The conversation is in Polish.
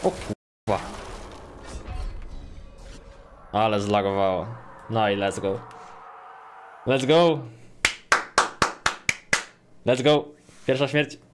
O kurwa. Ale zlagowało. No i let's go. Let's go. Let's go. Pierwsza śmierć.